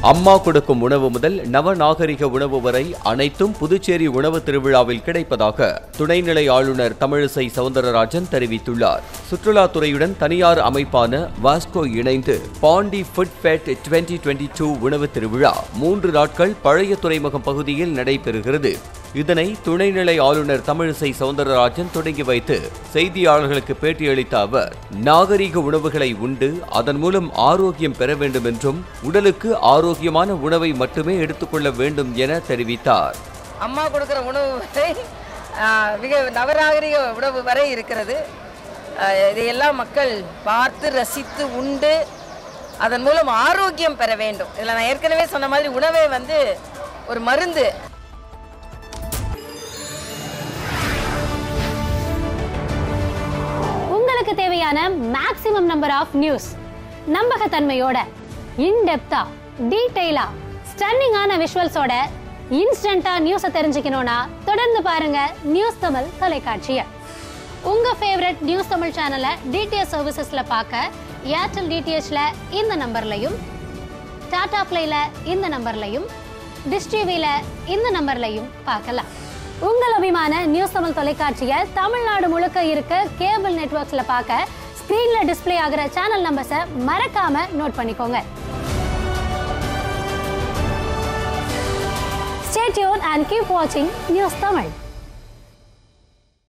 அம்மா கொடுக்கும் உணவு முதல் நவநாகரிக உணவு வரை அனைத்தும் புதுச்சேரி உணவு திருவிழாவில் கிடைப்பதாக துணைநிலை ஆளுநர் தமிழிசை சவுந்தரராஜன் தெரிவித்துள்ளார். சுற்றுலாத்துறையுடன் தனியார் அமைப்பான வாஸ்கோ இணைந்து பாண்டி ஃபுட் ஃபெட் 2022 உணவு திருவிழா 3 நாட்கள் பழைய துறைமுகம் பகுதியில் நடைபெறுகிறது. இதனை துணைநிலை ஆளுநர் தமிழிசை சவுந்தரராஜன் தொடங்கி வைத்து செய்தியாளர்களுக்கு பேட்டியளித்த அவர், நாகரீக உணவுகளை உண்டு அதன் மூலம் ஆரோக்கியம் பெற வேண்டும் என்றும் உடலுக்கு ஆரோக்கியமான உணவை மட்டுமே எடுத்துக்கொள்ள வேண்டும் என தெரிவித்தார். அம்மா கொடுக்கிற உணவு வரை மிக நவநாகரிக உணவு வரை இருக்கிறது. இதையெல்லாம் மக்கள் பார்த்து ரசித்து உண்டு அதன் மூலம் ஆரோக்கியம் பெற வேண்டும். இதில் நான் ஏற்கனவே சொன்ன மாதிரி உணவே ஒரு மருந்து. உங்களுக்கு தேவையான மேக்ஸிமம் நம்பர் ஆஃப் நியூஸ் நம்பகத்தன்மையோட, இன்டெப்தா, டீடைலா, ஸ்டன்னிங்கான விஷுவல்ஸோட இன்ஸ்டன்டா நியூஸை தெரிஞ்சுக்கணும்னா தொடர்ந்து பாருங்க நியூஸ் தமிழ் தொலைக்காட்சியை. உங்க ஃபேவரட் நியூஸ் தமிழ் சேனலை டிடிஎச் சர்வீசஸ்ல பார்க்க ஏர்டெல் டிடிஎச்ல இந்த நம்பர்லையும், டாடா பிளேல இந்த நம்பர்லையும், டிஷ் டிவில இந்த நம்பர்லையும் பார்க்கலாம். உங்கள் அபிமான நியூஸ் தமிழ் தொலைக்காட்சியை தமிழ்நாடு முழுக்க இருக்க கேபிள் நெட்வொர்க்ஸ்ல பார்க்க ஸ்கிரீன்ல டிஸ்பிளே ஆகிற சேனல் நம்பர்ஸை மறக்காம நோட் பண்ணிக்கோங்க. Stay tuned and keep watching News Tamil.